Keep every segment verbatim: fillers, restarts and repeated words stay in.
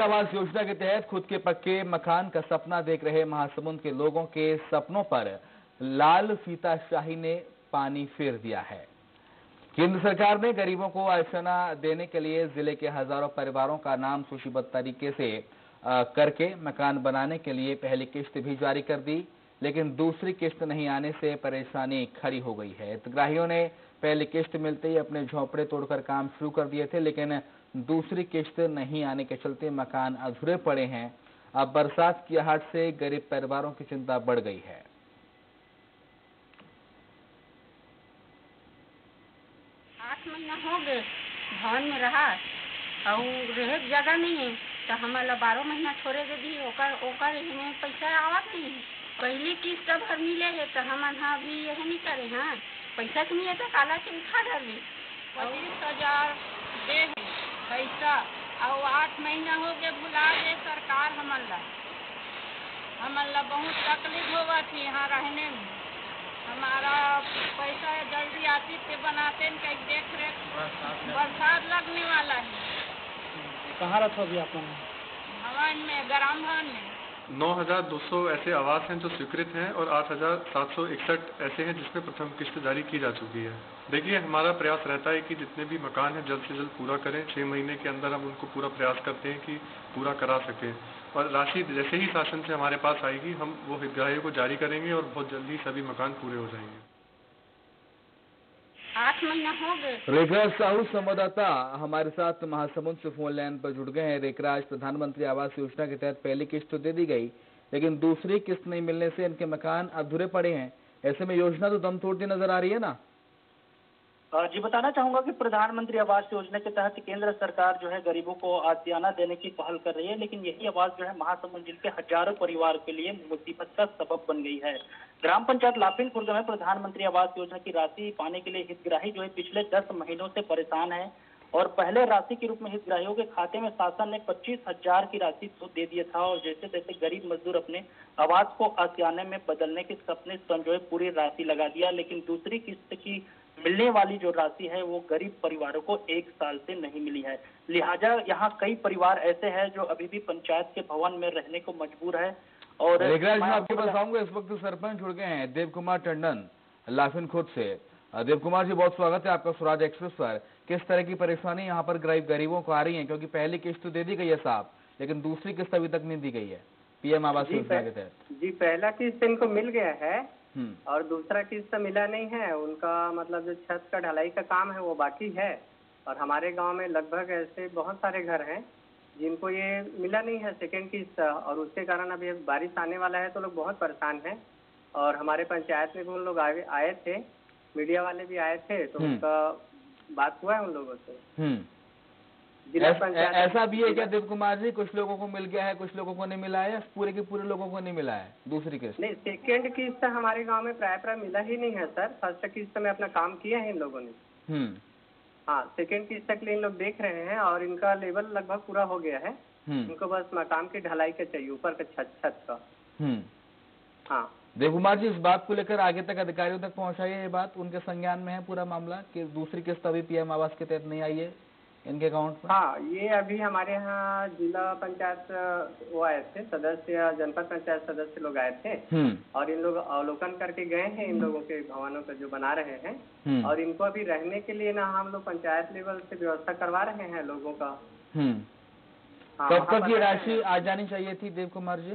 प्रधानमंत्री आवास योजना के तहत खुद के पक्के मकान का सपना देख रहे महासमुंद के लोगों के सपनों पर लाल फीताशाही ने पानी फेर दिया है। केंद्र सरकार ने गरीबों को आश्वासन देने के लिए जिले के हजारों परिवारों का नाम सूचीबद्ध तरीके से करके मकान बनाने के लिए पहली किस्त भी जारी कर दी, लेकिन दूसरी किस्त नहीं आने से परेशानी खड़ी हो गई है। हितग्राहियों ने पहली किस्त मिलते ही अपने झोंपड़े तोड़कर काम शुरू कर दिए थे, लेकिन दूसरी किस्त नहीं आने के चलते मकान अधूरे पड़े हैं। अब बरसात की आहट से गरीब परिवारों की चिंता बढ़ गई है। आठ महीना हो गए भवन में रहा और रहे जगह नहीं है तो हमारा बारह महीना छोड़े के दी ओकर ओकर में पैसा आवत नहीं। पहली किस्त भर मिले है तो हम हाँ भी यही नहीं करे। हाँ पैसा के नहीं तो काला से उठा डाले पच्चीस हजार दे पैसा और आठ महीना हो गए भुला गए सरकार। हमारा हमारा बहुत तकलीफ होगा थी यहाँ रहने में। हमारा पैसा जल्दी आती थे बनाते कहीं देख रेख बरसात लगने वाला है। कहाँ रखो अभी आप? भवन में, ग्राम भवन में। नौ हजार दो सौ ऐसे आवास हैं जो स्वीकृत हैं और आठ हजार सात सौ इकसठ ऐसे हैं जिसमें प्रथम किस्त जारी की जा चुकी है। देखिए, हमारा प्रयास रहता है कि जितने भी मकान हैं जल्द से जल्द पूरा करें। छह महीने के अंदर हम उनको पूरा प्रयास करते हैं कि पूरा करा सकें और राशि जैसे ही शासन से हमारे पास आएगी हम वो हितग्राहियों को जारी करेंगे और बहुत जल्दी सभी मकान पूरे हो जाएंगे। आठ महीना हो गए। रेखराज साहू संवाददाता हमारे साथ महासमुंद से फोन लाइन पर जुड़ गए हैं। रेखराज, प्रधानमंत्री आवास योजना के तहत पहली किस्त तो दे दी गई, लेकिन दूसरी किस्त नहीं मिलने से इनके मकान अधूरे पड़े हैं। ऐसे में योजना तो दम तोड़ती नजर आ रही है ना? जी, बताना चाहूंगा कि प्रधानमंत्री आवास योजना के तहत केंद्र सरकार जो है गरीबों को आशियाना देने की पहल कर रही है, लेकिन यही आवास जो है महासमुंद जिले के हजारों परिवार के लिए मुसीबत का सबब बन गई है। ग्राम पंचायत लाफिन खुर्द में प्रधानमंत्री आवास योजना की राशि पाने के लिए हितग्राही जो है पिछले दस महीनों से परेशान है और पहले राशि के रूप में हितग्राहियों के खाते में शासन ने पच्चीस हजार की राशि तो दे दिया था और जैसे जैसे गरीब मजदूर अपने आवास को आशियाने में बदलने के सपने संजोए पूरी राशि लगा दिया, लेकिन दूसरी किस्त की मिलने वाली जो राशि है वो गरीब परिवारों को एक साल से नहीं मिली है। लिहाजा यहाँ कई परिवार ऐसे हैं जो अभी भी पंचायत के भवन में रहने को मजबूर है। और मैं आपके पास आऊंगा, इस वक्त सरपंच जुड़ गए हैं देव कुमार टंडन लाफिन खुर्द से। देव कुमार जी, बहुत स्वागत है आपका स्वराज एक्सप्रेस पर। किस तरह की परेशानी यहाँ पर गरीब गरीबों को आ रही है, क्योंकि पहली किस्त दे दी गई है साहब, लेकिन दूसरी किस्त अभी तक नहीं दी गई है पीएम आवास योजना के तहत? जी, पहला किस्त इनको मिल गया है और दूसरा किस्त मिला नहीं है। उनका मतलब जो छत का ढलाई का काम है वो बाकी है और हमारे गांव में लगभग ऐसे बहुत सारे घर हैं जिनको ये मिला नहीं है सेकेंड किस्त, और उसके कारण अभी बारिश आने वाला है तो लोग बहुत परेशान हैं। और हमारे पंचायत में भी उन लोग आए आए थे, मीडिया वाले भी आए थे, तो उनका बात हुआ है उन लोगों से। ऐसा, ऐसा भी है क्या देव कुमार जी, कुछ लोगों को मिल गया है कुछ लोगों को नहीं मिला है, पूरे के पूरे लोगों को नहीं मिला है दूसरी किस्त? नहीं, सेकेंड किस्त हमारे गांव में प्राय प्राय मिला ही नहीं है सर। फर्स्ट किस्त में अपना काम किया है इन लोगों ने। हम्म हाँ, सेकेंड किस्त के लिए इन लोग देख रहे हैं और इनका लेवल लगभग पूरा हो गया है। इनको बस मकान की ढलाई का चाहिए, ऊपर का छत छत का। हम्म हाँ देव कुमार जी, इस बात को लेकर आगे तक अधिकारियों तक पहुंचाइए। ये बात उनके संज्ञान में है पूरा मामला कि दूसरी किस्त अभी पीएम आवास के तहत नहीं आई है इनके अकाउंट में? हाँ, ये अभी हमारे यहाँ जिला पंचायत वो आए थे सदस्य, जनपद पंचायत सदस्य लोग आए थे और इन लोग अवलोकन करके गए हैं इन लोगों के भवनों का जो बना रहे हैं और इनको अभी रहने के लिए ना हम लोग पंचायत लेवल से व्यवस्था करवा रहे हैं लोगों का। कब तक ये राशि आ जानी चाहिए थी देव कुमार जी?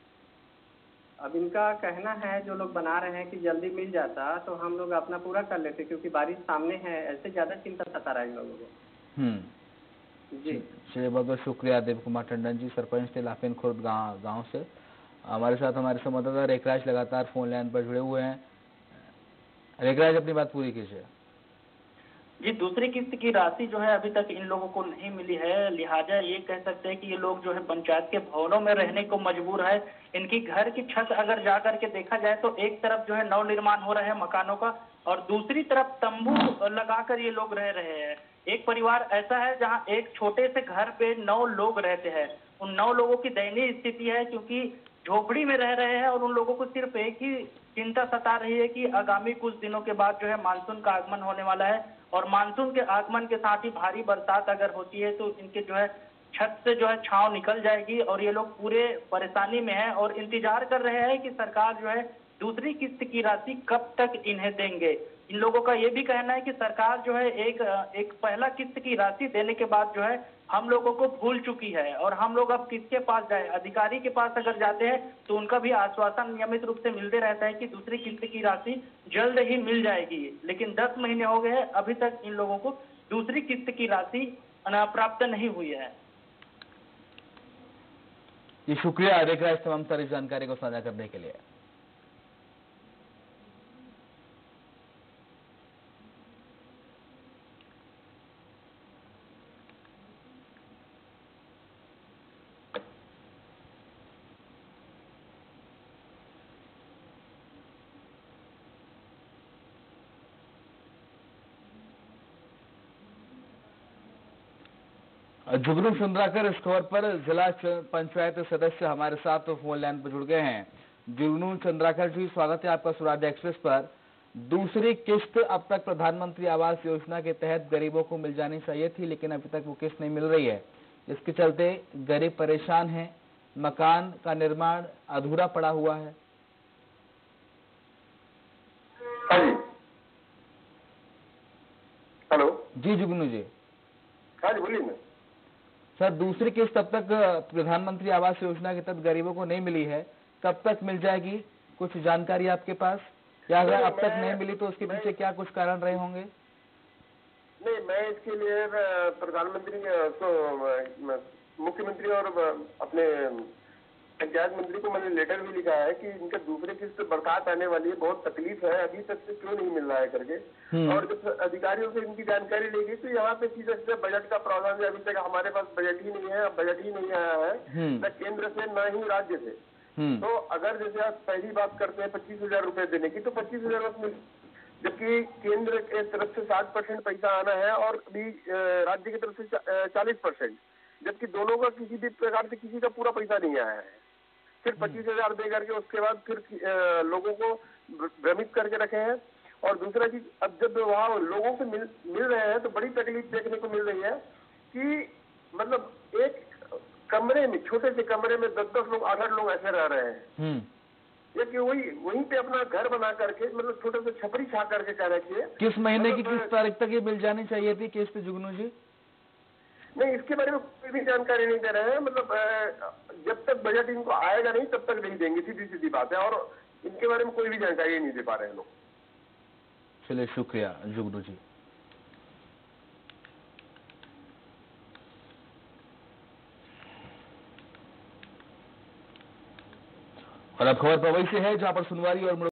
अब इनका कहना है जो लोग बना रहे हैं कि जल्दी मिल जाता तो हम लोग अपना पूरा कर लेते, क्योंकि बारिश सामने है, ऐसे ज्यादा चिंता सता रहा है इन लोगों को। हम्म जी, चलिए बहुत बहुत शुक्रिया देव कुमार टंडन जी, सरपंच थे लाफिन खुर्द गाँव गाँव से। हमारे साथ हमारे संवाददाता रेखराज लगातार फोन लाइन पर जुड़े हुए हैं। रेखराज, अपनी बात पूरी कीजिए। जी, दूसरी किस्त की राशि जो है अभी तक इन लोगों को नहीं मिली है, लिहाजा ये कह सकते हैं कि ये लोग जो है पंचायत के भवनों में रहने को मजबूर है। इनकी घर की छत अगर जा करके देखा जाए तो एक तरफ जो है नव निर्माण हो रहे हैं मकानों का और दूसरी तरफ तंबू लगाकर ये लोग रह रहे हैं। एक परिवार ऐसा है जहां एक छोटे से घर पे नौ लोग रहते हैं। उन नौ लोगों की दयनीय स्थिति है क्योंकि झोपड़ी में रह रहे हैं और उन लोगों को सिर्फ एक ही चिंता सता रही है कि आगामी कुछ दिनों के बाद जो है मानसून का आगमन होने वाला है और मानसून के आगमन के साथ ही भारी बरसात अगर होती है तो इनके जो है छत से जो है छांव निकल जाएगी और ये लोग पूरे परेशानी में हैं और इंतजार कर रहे हैं कि सरकार जो है दूसरी किस्त की राशि कब तक इन्हें देंगे। इन लोगों का ये भी कहना है कि सरकार जो है एक एक पहला किस्त की राशि देने के बाद जो है हम लोगों को भूल चुकी है और हम लोग अब किसके पास जाए। अधिकारी के पास अगर जाते हैं तो उनका भी आश्वासन नियमित रूप से मिलते रहता है कि दूसरी किस्त की राशि जल्द ही मिल जाएगी, लेकिन दस महीने हो गए हैं अभी तक इन लोगों को दूसरी किस्त की राशि प्राप्त नहीं हुई है। ये शुक्रिया रेखा इस तमाम सारी जानकारी को साझा करने के लिए। जुगनू चंद्राकर इस खबर पर जिला पंचायत सदस्य हमारे साथ तो फोन लाइन पर जुड़ गए हैं। जुगनू चंद्राकर जी, स्वागत है आपका स्वराज्य एक्सप्रेस पर। दूसरी किस्त अब तक प्रधानमंत्री आवास योजना के तहत गरीबों को मिल जानी चाहिए थी, लेकिन अभी तक वो किस्त नहीं मिल रही है। इसके चलते गरीब परेशान हैं, मकान का निर्माण अधूरा पड़ा हुआ है। हेलो जी जुगनू जी। हाँ जी बोलिए ना सर, दूसरी किस्त अब तक प्रधानमंत्री आवास योजना के तहत गरीबों को नहीं मिली है, कब तक मिल जाएगी? कुछ जानकारी आपके पास, या अगर अब तक नहीं मिली तो उसके पीछे क्या कुछ कारण रहे होंगे? नहीं, मैं इसके लिए प्रधानमंत्री तो मुख्यमंत्री और अपने पंचायत मंत्री को मैंने लेटर भी लिखा है कि इनका दूसरी किस्त बरसात आने वाली है, बहुत तकलीफ है, अभी तक से क्यों नहीं मिल रहा है करके। और जब अधिकारियों से इनकी जानकारी ली गई तो यहाँ पे सीधे सीधे बजट का प्रावधान है। अभी तक हमारे पास बजट ही नहीं है, बजट ही नहीं आया है न केंद्र से न ही राज्य से। तो अगर जैसे आप पहली बात करते हैं पच्चीस हजार रुपए देने की, तो पच्चीस हजार में, जबकि केंद्र के तरफ से साठ परसेंट पैसा आना है और अभी राज्य की तरफ से चालीस परसेंट, जबकि दोनों का किसी भी प्रकार से किसी का पूरा पैसा नहीं आया है। सिर्फ पच्चीस हजार दे करके उसके बाद फिर लोगों को भ्रमित करके रखे हैं। और दूसरा चीज, अब जब वहाँ लोगों से मिल मिल रहे हैं तो बड़ी तकलीफ देखने को मिल रही है कि मतलब एक कमरे में, छोटे से कमरे में दस दस लोग, आठ आठ लोग ऐसे रह रहे हैं। ये कि वही वहीं पे अपना घर बना करके, मतलब छोटे से छपरी छा करके कह रखी है। किस महीने की किस तारीख तक ये मिल जानी चाहिए थी किस्त जुगनू जी? नहीं, इसके बारे में कोई भी जानकारी नहीं दे रहे हैं। मतलब जब तक बजट इनको आएगा नहीं तब तक नहीं देंगे, सीधी सीधी बात है। और इनके बारे में कोई भी जानकारी नहीं दे पा रहे हैं लोग। चलिए, शुक्रिया जुगनू जी। और अब खबर पवई से है, जहां पर सुनवारी और